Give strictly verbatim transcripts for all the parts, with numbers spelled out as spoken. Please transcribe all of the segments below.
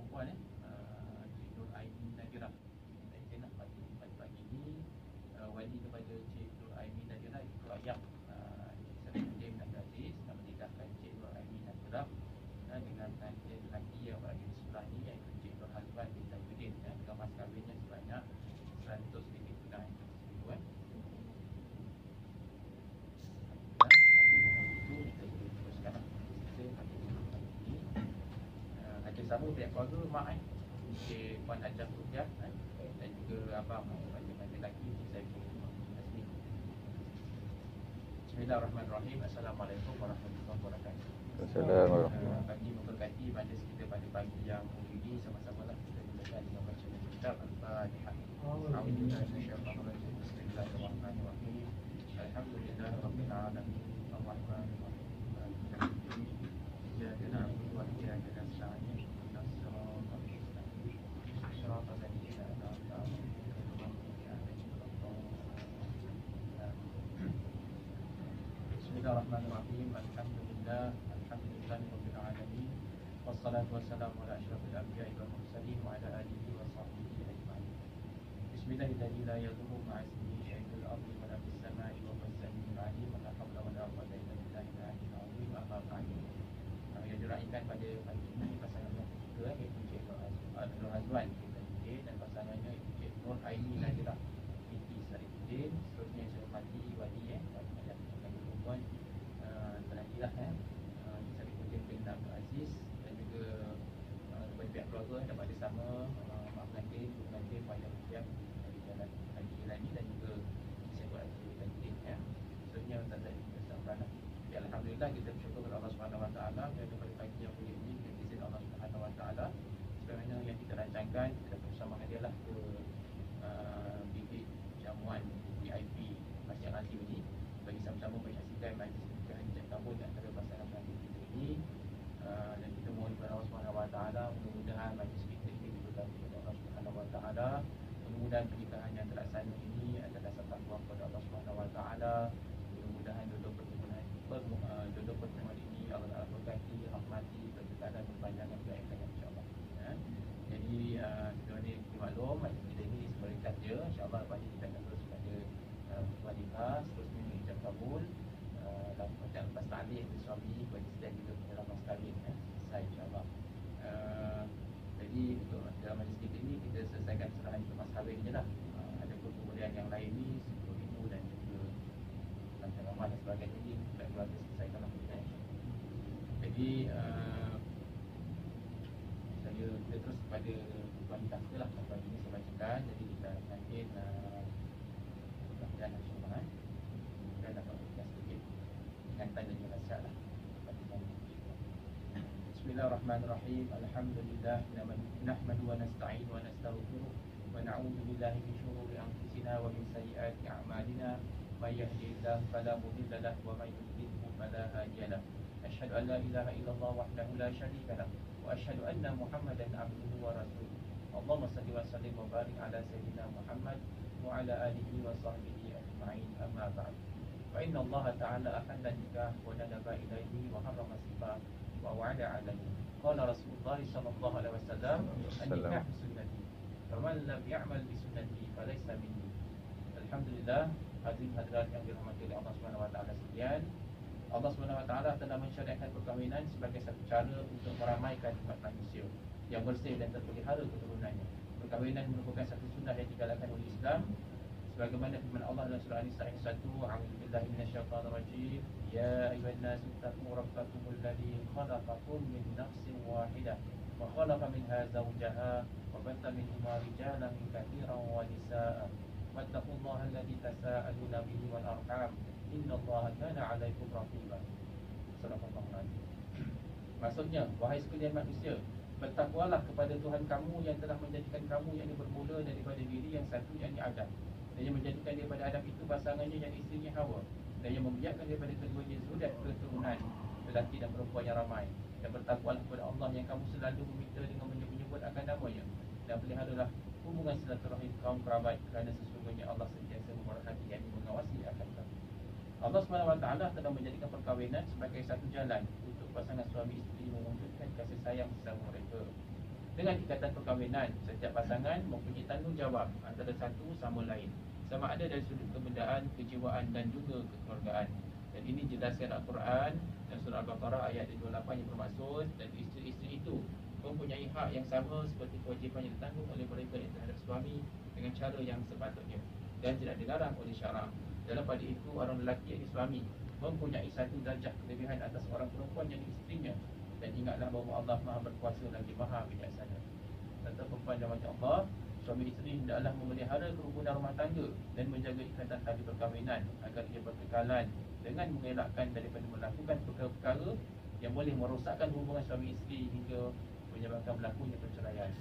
perempuan eh, uh, Cik Nur Aini Nadira. Saya nak pagi pagi ini uh, wali kepada Cik Nur Aini Nadira itu ayah uh, Cik Saifuddin Abdul Aziz nak menikahkan Cik Nur Aini Nadira uh, dengan pengantin lelaki yang berada di sebelah ini, iaitu Cik Nur Hazwan bin Saifuddin, uh, dengan mas kahwinnya sebanyak seratus ringgit tunai. Itu eh. Sama pihak keluarga mak eh Encik Puan Ajah Rupiah eh, dan juga abang panjangan lelaki Encik Saiful Azmi. Bismillahirrahmanirrahim. Assalamualaikum warahmatullahi wabarakatuh. Assalamualaikum. Bagi memberkati majlis kita pada pagi yang mulia ini, sama-samalah kita mulakan dengan baca kitab Al-Fatihah. A'udzubillahi minasyaitonir rajim. Bismillahirrahmanirrahim. Alhamdulillahirabbil alamin. Arrahmanir rahim. Iyyaka na'budu wa iyyaka nasta'in. Bismillahirrahmanirrahim. Alhamdulillah, alhamdulillahirabbil alamin. Wassalatu wassalamu ala asyrafil anbiya'i wal mursalin wa ala alihi wa sahbihi ajma'in. Bismillahirrahmanirrahim. La yadurru ma'a ismihi shay'un fil ardi wa la fis sama'i wa huwas sami'ul 'alim. La hawla wa la quwwata illa billahil 'aliyyil 'azim. Amma ba'du. Yang diraihkan pada pagi ini pasangan yang ketiga, iaitu Cik Nur Hazwan dan pasangannya iaitu Cik Nur Aini Nadira binti Saifuddin. Seterusnya saya hormati wali eh pada perempuan Penadilah eh Encik Saifuddin bin Abdul Aziz dan juga uh, pihak keluarga dapat bersama uh, mak pengantin, ibu pengantin, wayang pihak dari jalan Haji Ilani dan juga Encik Saifuddin Aziz pengantin ya. Seterusnya Ustazah bersama. Ya, alhamdulillah kita bersyukur kepada Allah Subhanahu Wa Taala kerana pada pagi yang mulia ini dengan izin Allah Subhanahu Wa Taala sebagaimana yang kita rancangkan, kita dapat bersama hadiahlah ke uh, bibit jamuan V I P Masjid Al-Azim ini bagi sama-sama menyaksikan majlis pernikahan hijab kabul antara pasangan pengantin kita ini. Uh, dan kita mohon kepada Allah Subhanahu Wa Taala mudah-mudahan majlis kita ini diberkati oleh Allah Subhanahu Wa Taala. Mudah-mudahan pernikahan yang terlaksana ini adalah dasar takwa kepada Allah Subhanahu Wa Taala. Mudah-mudahan duduk pertemuan uh, duduk pertemuan ini Allah Taala berkati, rahmati, berkekalan, berpanjangan, berkaitan insya-Allah. Ya. Jadi uh, kita ni maklum majlis kita ini seberikat je, insya-Allah lepas ni kita akan terus pada uh, wanita seterusnya hijab kabul. Dan macam lepas ta'lim suami bagi sedang juga dalam mas kahwin eh, selesai insyaAllah. uh, Jadi untuk dalam majlis kita ni kita selesaikan serahan untuk mas kahwin je lah. uh, Ada kemudian yang lain ni sepuluh ribu dan juga lancar ramah dan sebagainya ni kita keluarga selesaikan lah eh. Jadi uh, saya kita terus kepada wanita kita lah. Pagi ni saya bacakan. Jadi kita mungkin uh, mudah-mudahan insyaAllah eh. Dan dapat berkata sedikit ingatan dan nasihat lah. Bismillahirrahmanirrahim. Alhamdulillah nahmadu wa nasta'in wa nastaghfiruh wa na'udzu billahi min shururi anfusina wa min sayyiati a'malina. May yahdihillahu fala mudilla lahu wa may yudlilhu fala hadiya lahu. Asyhadu an la ilaha illallah wahdahu la syarika lahu wa asyhadu anna Muhammadan 'abduhu wa rasuluh. Allahumma shalli wa sallim wa barik ala sayyidina Muhammad wa ala alihi wa sahbihi ajma'in. Amma ba'd. فإن الله تعالى أحل النكاح وندب إليه وحرم السباع ووعد عليه. قال رسول الله صلى الله عليه وسلم النكاح سنتي فمن لم يعمل بسنتي فليس مني. Alhamdulillah, hadirin hadirat yang dirahmati oleh Allah Subhanahu Wa Taala sekalian. Allah Subhanahu Wa Taala telah mensyariatkan perkahwinan sebagai satu cara untuk meramaikan umat manusia yang bersih dan terpelihara keturunannya. Perkahwinan merupakan satu sunnah yang digalakkan oleh Islam. Sebagaimana firman Allah dalam surah An-Nisa ayat satu, A'udzubillahi minasyaitonir rajim. Ya ayyuhan nasu taqu rabbakumul ladzi khalaqakum min nafsin wahidah wa khalaqa minha zawjaha wa batha minhuma rijalan katsiran wa nisaa'a. Wattaqullaha alladzi tasaaluna bihi wal arham. Innallaha kana 'alaikum raqiba. Subhanallah. Maksudnya, wahai sekalian manusia, bertakwalah kepada Tuhan kamu yang telah menjadikan kamu yang bermula daripada diri yang satu yang Adam. Dan yang menjadikan daripada Adam itu pasangannya yang isterinya Hawa. Dan yang membiarkan daripada keduanya zuriat keturunan lelaki dan perempuan yang ramai. Dan bertakwalah kepada Allah yang kamu selalu meminta dengan menyebut akan nama-Nya. Dan peliharalah hubungan silaturahim kaum kerabat, kerana sesungguhnya Allah sentiasa memerhati dan mengawasi akan kamu. Allah subhanahu wa taala telah menjadikan perkahwinan sebagai satu jalan untuk pasangan suami isteri mewujudkan kasih sayang bersama mereka. Dengan ikatan perkahwinan, setiap pasangan mempunyai tanggungjawab antara satu sama lain, sama ada dari sudut kebendaan, kejiwaan dan juga kekeluargaan. Dan ini jelaskan Al-Quran dan surah Al-Baqarah ayat dua puluh lapan yang bermaksud, dan isteri-isteri itu mempunyai hak yang sama seperti kewajipan yang ditanggung oleh mereka yang terhadap suami dengan cara yang sepatutnya dan tidak dilarang oleh syarak. Dalam pada itu, orang lelaki yang suami mempunyai satu darjah kelebihan atas orang perempuan yang isterinya. Dan ingatlah bahawa Allah Maha berkuasa lagi Maha bijaksana. Kata perempuan dan macam Allah, suami isteri hendaklah memelihara kerukunan rumah tangga dan menjaga ikatan tali perkahwinan agar ia berkekalan, dengan mengelakkan daripada melakukan perkara-perkara yang boleh merosakkan hubungan suami isteri hingga menyebabkan berlakunya perceraian.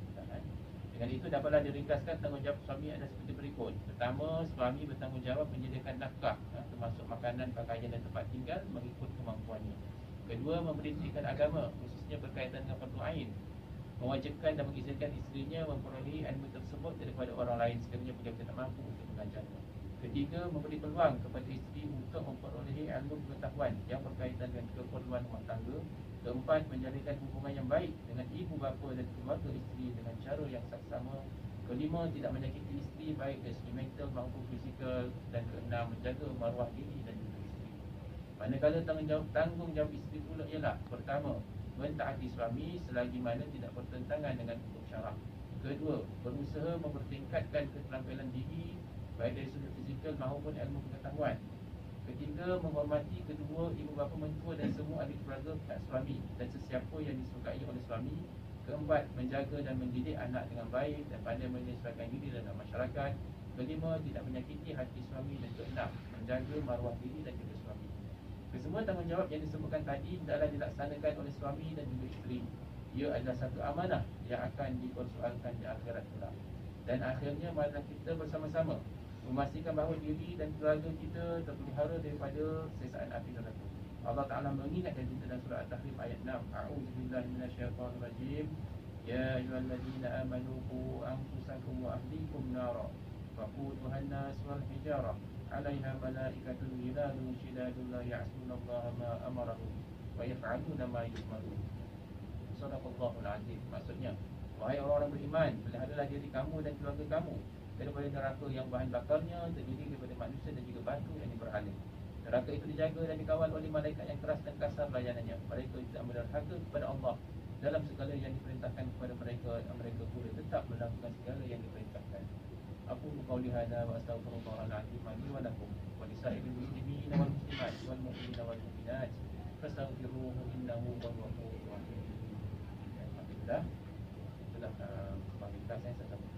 Dengan itu dapatlah diringkaskan tanggungjawab suami ada seperti berikut. Pertama, suami bertanggungjawab menyediakan nafkah, termasuk makanan, pakaian dan tempat tinggal mengikut kemampuannya. Kedua, memperhatikan agama, khususnya berkaitan dengan fardu ain, mewajibkan dan mengizinkan isterinya memperolehi ilmu tersebut daripada orang lain sekiranya beliau tidak mampu untuk mengajarnya. Ketiga, memberi peluang kepada isteri untuk memperolehi ilmu pengetahuan yang berkaitan dengan keperluan rumah tangga. Keempat, menjalinkan hubungan yang baik dengan ibu bapa dan keluarga isteri dengan cara yang saksama. Kelima, tidak menyakiti isteri baik dari segi mental maupun fizikal. Dan keenam, menjaga maruah diri dan juga isteri. Manakala tanggungjawab, tanggungjawab isteri pula ialah: pertama, mentaati suami selagi mana tidak bertentangan dengan hukum syarak. Kedua, berusaha mempertingkatkan keterampilan diri baik dari sudut fizikal maupun ilmu pengetahuan. Ketiga, menghormati kedua ibu bapa mentua dan semua ahli keluarga pihak suami dan sesiapa yang disukai oleh suami. Keempat, menjaga dan mendidik anak dengan baik dan pandai menyesuaikan diri dalam masyarakat. Kelima, tidak menyakiti hati suami. Dan keenam, menjaga maruah diri dan juga suami. Kesemua tanggungjawab yang disebutkan tadi adalah dilaksanakan oleh suami dan juga isteri. Ia adalah satu amanah yang akan dipersoalkan di akhirat kelak. Dan akhirnya, marilah kita bersama-sama memastikan bahawa diri dan keluarga kita terpelihara daripada sesaan api neraka. Allah Ta'ala mengingatkan kita dalam surah At-Tahrim ayat enam. A'udzubillahi minasyaitanirrajim. Ya ayyuhalladzina amanu qu anfusakum wa ahlikum nara waquduhan nas wal hijarah 'alaiha malaikatun ghiladun shidadun la ya'sunallaha ma amarahum wa yaf'aluna ma yu'marun. Shadaqallahul azim. Maksudnya, wahai orang-orang beriman, peliharalah diri kamu dan keluarga kamu daripada neraka yang bahan bakarnya terdiri daripada manusia dan juga batu yang diberhala. Neraka itu dijaga dan dikawal oleh malaikat yang keras dan kasar layanannya. Mereka tidak menderhaka kepada Allah dalam segala yang diperintahkan kepada mereka, dan mereka pula tetap melakukan segala yang diperintahkan. Aku qauli hadza wa astaghfirullahal azim li wa lakum wa lisairil muslimin wal muslimat wal mu'minin wal mu'minat fastaghfiruhu innahu huwal ghafurur rahim. Alhamdulillah. Itulah kualitas yang saya sampaikan.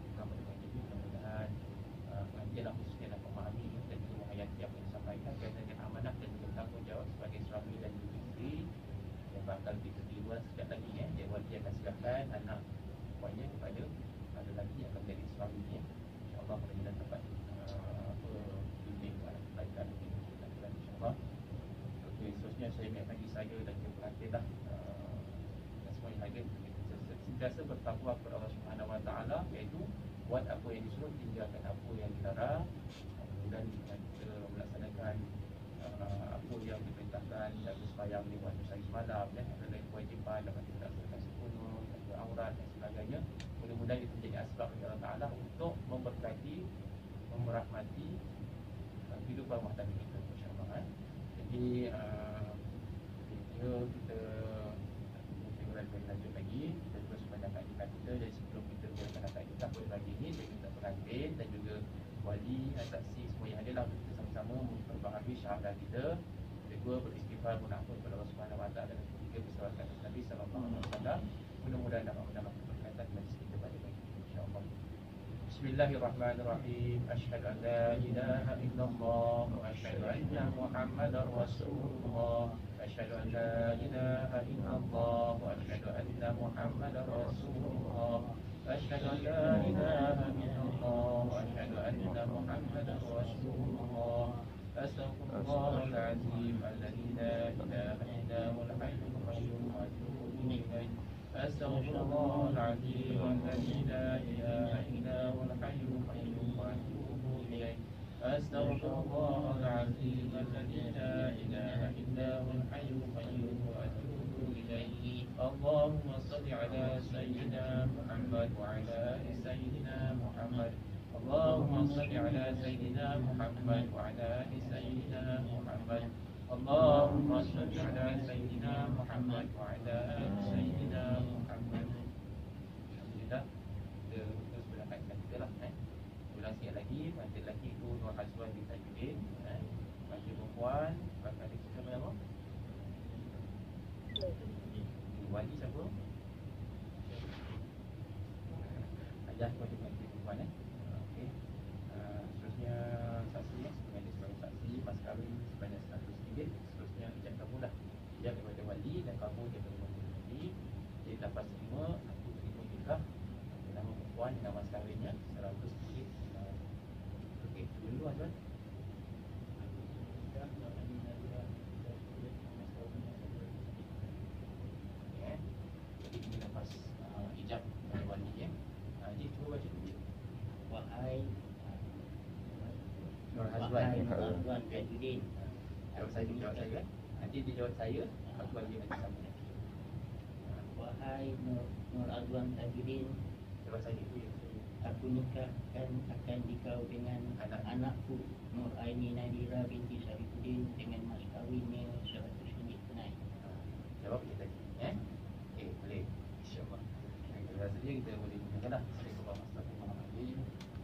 Ialah khususnya dalam memahami dan juga menghayati apa yang disampaikan berkaitan dengan amanah dan juga tanggungjawab sebagai suami dan juga isteri yang bakal kita di luar sekejap lagi ya. Dia wali akan siapkan anak perempuannya kepada ada lagi yang akan menjadi suaminya. InsyaAllah mudah-mudahan dapat uh, apa bimbing kebaikan ini kita insyaAllah. Okey, seterusnya saya minta bagi saya dan juga perhatianlah uh, dan semua yang hadir sentiasa bertakwa kepada Allah Subhanahu Wa Taala, iaitu buat apa yang disuruh, tinggalkan apa yang dilarang. Kemudian kita melaksanakan uh, apa yang diperintahkan, jaga sembahyang lima waktu sehari semalam ya, ada lain kewajipan dapat kita laksanakan sepenuh, jaga aurat dan sebagainya. Mudah-mudahan itu menjadi asbab bagi Allah Ta'ala untuk memberkati, merahmati uh, kehidupan rumah tangga kita, insya-Allah. eh. Jadi uh, video kita mungkin lebih lanjut lagi, kita terus panjangkan kita dari sebelum kita melaksanakan kita boleh bagi ini, saya minta pengantin dan juga wali, saksi semua yang adalah kita sama-sama memperbaharui syahadah kita. Kedua, beristighfar munafik kepada Allah Subhanahu Wa Taala, dan ketiga, bersalawat kepada Nabi sallallahu alaihi wasallam. Mudah-mudahan dapat menambah keberkatan majlis kita pada pagi ini, insya-Allah. Bismillahirrahmanirrahim. Asyhadu an la ilaha illallah wa asyhadu anna Muhammadar Rasulullah. Asyhadu an la ilaha illallah wa asyhadu anna Muhammadar Rasulullah. Asyhadu an la ilaha illallah wa asyhadu anna Muhammadar Rasulullah. Astaghfirullahal azim alladzi la ilaha illa huwal hayyul qayyum wa atubu ilaih. Astaghfirullahal azim alladzi la ilaha illa huwal hayyul qayyum wa atubu ilaih. Astaghfirullahal azim alladzi la ilaha illa huwal hayyul qayyum wa atubu ilaih. Allahumma shalli ala sayyidina محمد وعلى آل سيدنا محمد اللهم صل على سيدنا محمد وعلى آل سيدنا محمد اللهم صل على سيدنا محمد وعلى آل سيدنا محمد. Alhamdulillah, kita terus berangkatkan kita lah eh. Ulang sikit lagi, mati lelaki itu Nur Hazwan bin Tajuddin eh. Mati perempuan, bakal ada kita apa? Wali siapa? Ayah kepada mati perempuan eh. Okey. Uh, seterusnya saksi eh. Sebagai sebagai saksi, mas kahwin sebanyak seratus ringgit. Seterusnya ijab kabul lah. Ijab kepada wali dan kabul kepada wali. Jadi lepas terima, aku terima nikah nama perempuan dengan mas kahwinnya seratus ringgit. Okey, dulu Azwan. Jadi ini lepas uh, ijab kepada wali ya. Uh, jadi cuba baca dulu. Wahai Nur Hazwan. Wahai Nur Hazwan Tajuddin. Jawab saya, jawab saya. Nanti dia jawab saya, aku bagi macam sama. Wahai Nur, Nur Hazwan Tajuddin, Jawab saya dulu ya. aku nikahkan akan dikau dengan Anak. anakku Nur Aini Nadira binti Sarifuddin dengan mas kawinnya seratus ringgit tunai. Ha, jawab kita tadi. Eh? Okey, boleh. InsyaAllah. Yang rasanya kita boleh gunakan lah. Assalamualaikum warahmatullahi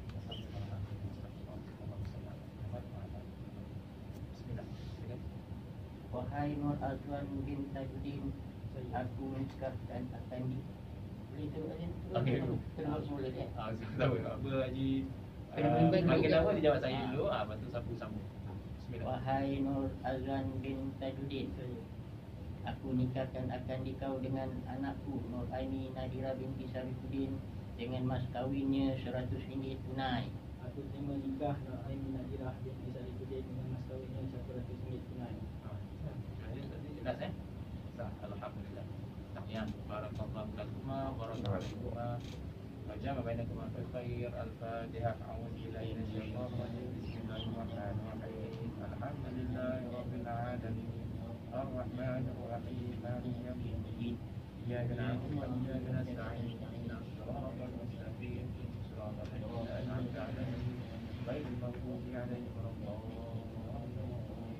wabarakatuh. Bismillah. Silakan. Wahai Nur Hazwan bin Tajuddin, aku nikahkan akan di boleh tengok ni? Okey, dulu. Terus mula ya. Ah, saya tahu apa Haji. Kena ah, bimbing dulu, Panggil ya? apa dia jawab saya dulu. Ah, lepas tu sapu sambung. Bismillah. Wahai Nur Hazwan bin Tajuddin, aku nikahkan akan dikau dengan anakku Nur Aini Nadira binti Sarifuddin dengan mas kawinnya seratus ringgit tunai. Aku terima nikah Nur Aini Nadira binti Sarifuddin dengan mas kawinnya seratus ringgit tunai. Ah, jelas eh? Sah, alhamdulillah. Tahniah, barakallahu lakuma, barakallahu lakuma. Wajah bainakum fil khair. Al-Fatihah. A'udzu billahi minasyaitonir rajim. Bismillahirrahmanirrahim. Alhamdulillahi rabbil alamin. Ar-Rahmanir Rahim. Maliki yaumiddin. Iyyaka na'budu wa iyyaka nasta'in. Ihdinas siratal mustaqim. Siratal ladzina an'amta 'alaihim ghairil maghdubi 'alaihim waladdallin.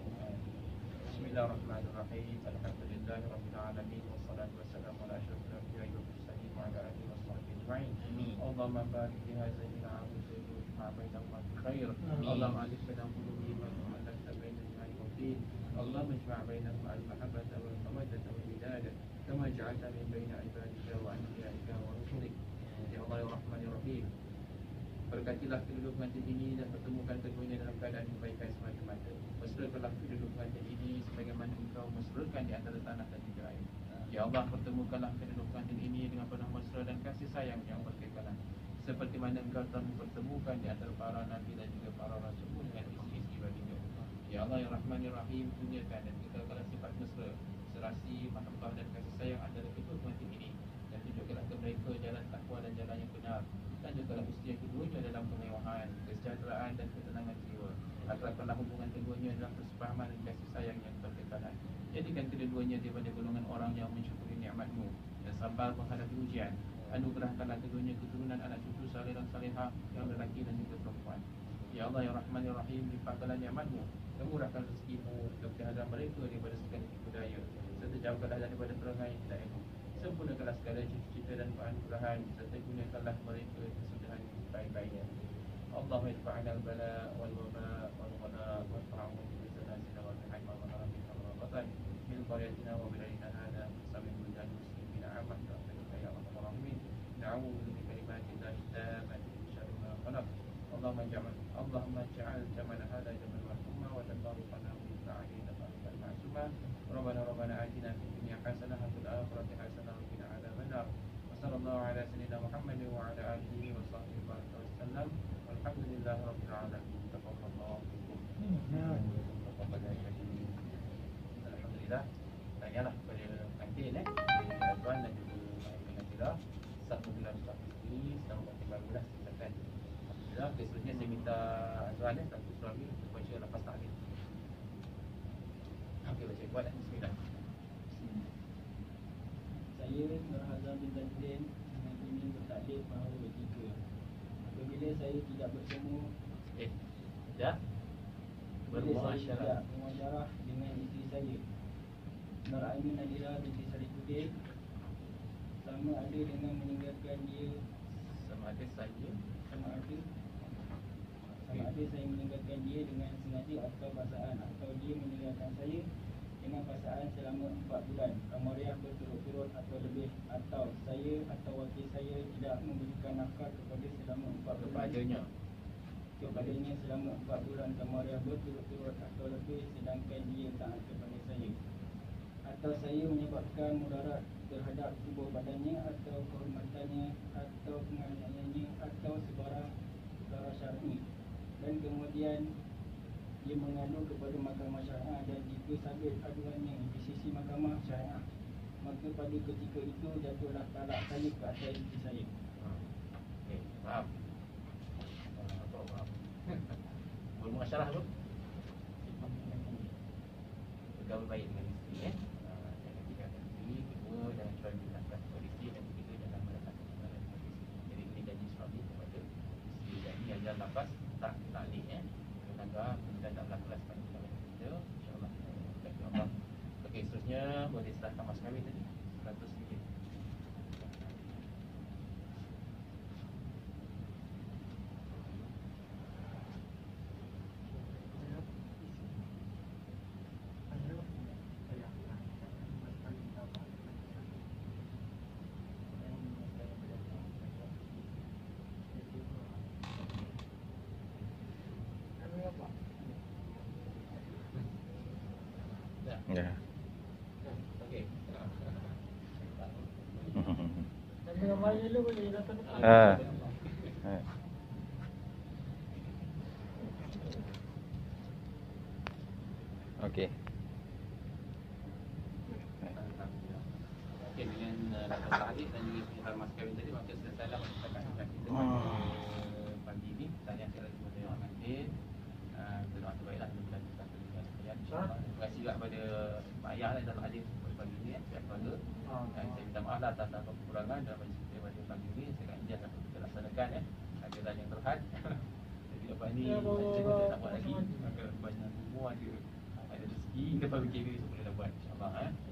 Bismillahirrahmanirrahim. Alhamdulillahi rabbil alamin. Wassalatu wassalamu ala asyrafil anbiya'i wal mursalin wa ala alihi washabbihi ajma'in. Allahumma barik fi hadhihi al-'am wa bainahuma fi khair. Allahumma alif baina qulubihim wa alif baina al-iman wal din. Allahumma ijma' bainahum al-mahabbata wal mawaddata wal wiladah kama ja'alta min baina ibadika wa anbiya'ika wa rusulik. Ya Allah ya Rahman ya Rahim. Berkatilah keduduk pengantin ini dan pertemukan keduanya dalam keadaan kebaikan semata-mata. Mesrakanlah keduduk pengantin ini sebagaimana engkau mesrakan di antara tanah dan juga air. Ya Allah, pertemukanlah keduduk pengantin ini dengan penuh mesra dan kasih sayang yang berkekalan, seperti mana engkau telah mempertemukan di antara para nabi dan juga para rasul dengan isteri-isteri baginda. Ya Allah ya Rahman ya Rahim, tunjukkan dan kekalkan sifat mesra, serasi, mahabbah dan kasih sayang antara kedua pengantin ini, dan tunjukkanlah ke mereka jalan takwa dan jalan yang benar. Lanjutkanlah usia keduanya dalam kemewahan, kesejahteraan dan ketenangan jiwa. Akrabkanlah hubungan keduanya dalam kesepahaman dan kasih sayang yang berkekalan. Jadikan kedua-duanya daripada golongan orang yang mensyukuri nikmat-Mu dan sabar menghadapi ujian. Anugerahkanlah keduanya keturunan anak cucu saleh dan salehah yang lelaki dan juga perempuan. Ya Allah ya Rahman ya Rahim, limpahkanlah nikmat-Mu dan murahkan rezeki-Mu dan pelihara mereka daripada segala tipu daya, serta jauhkanlah daripada perangai tidak elok. Sempurnakanlah segala cita-cita dan keanugerahan, serta gunakanlah mereka kesudahan baik-baiknya. Allahumma idfa'na al-bala wal waba wal ghala wal fa'u bi sanasina wal hayma wal rabbika wal qatan min qaryatina wa biladina hada samin bulan muslimin amah ta'ala ya arhamar rahimin. Na'udzu bi kalimatillahi tammati min syarri ma khalaq. Allahumma ja'al Allahumma ja'al jamana hada jamal marhuma wa tabarrukana min ta'alina ta'ala ma'suma. Rabbana rabbana atina fid dunya hasanah wa fil akhirati hasanah wa qina adzabannar. Wa sallallahu ala sayyidina Muhammadin wa ala alihi wa sahbihi wa sallam. Alhamdulillah rabbil alamin. Taqabbalallahu minkum. Alhamdulillah. Tanyalah kepada kantin eh, tuan dan juga pengajian. Satu bulan ini selamat pagi barulah silakan. Alhamdulillah. Seterusnya saya minta tuan eh satu suami untuk baca lepas taklim. Okey, baca buat eh. Bismillah. Saya Nur Hazwan bin Tajuddin dengan ingin bertaklim Syarifudin bahawa bertiga. Apabila saya tidak bertemu Eh, dah Bila saya tidak bermuasyarah. bermuasyarah dengan isteri saya Nur Aimin Nadira binti Syarifudin, sama ada dengan meninggalkan dia Sama ada saja sama ada sama ada saya meninggalkan dia dengan sengaja atau paksaan, atau dia meninggalkan saya dengan paksaan selama empat bulan kamariah berturut-turut atau lebih, atau saya atau wakil saya tidak memberikan nafkah kepada selama empat bulan kepadanya. kepadanya selama empat bulan kamariah berturut-turut atau lebih, sedangkan dia taat kepada saya, atau saya menyebabkan mudarat terhadap tubuh badannya atau kehormatannya atau penganiayaannya atau sebarang perkara syar'i, dan kemudian dia mengadu kepada mahkamah syariah, dan jika sabit aduannya di sisi mahkamah syariah, maka pada ketika itu jatuhlah talak saya ke atas isteri saya. Okey, faham. Faham, faham. Bermuasyarah tu bergaul baik dengan isteri, eh. Ah, jangan tinggalkan isteri. Kedua, jangan jual beli nafkah kepada isteri. Dan ketiga, jangan mendapatkan kebenaran kepada isteri. Jadi ini janji suami kepada isteri. Jadi yang jangan lepas tak taklik, eh. Tenaga kita tak berlaku lah sepanjang perjalanan kita. InsyaAllah kita Allah. Okey, seterusnya boleh serahkan mas kahwin tadi seratus ringgit. Dah. Ya. Okey. Dengan maya dulu boleh datang depan. Ah. Ah. Okey. Okey, dengan uh, latar tahlil dan juga penyimpanan mas kahwin tadi, maka selesailah percakapan kita pada Hmm. pagi ini. Tahniah sekali lagi kepada Yang Pengantin. Uh, Berdoa terbaiklah mudah-mudahan kita akan berjaya sekalian, insyaAllah. Terima kasih juga kepada mak ayah lah yang dalam hadir pada pagi ini, eh, pihak keluarga. Dan saya minta maaf lah atas apa kekurangan dalam majlis kita pada pagi ini. Saya akan ijazah untuk kita laksanakan, eh, ajaran yang terhad. Jadi lepas ni Ya, bawa- saya bawa- tak nak buat lagi. bawa- Maka banyak umur ada ada rezeki, kita fikir semua boleh dah buat, insyaAllah, eh.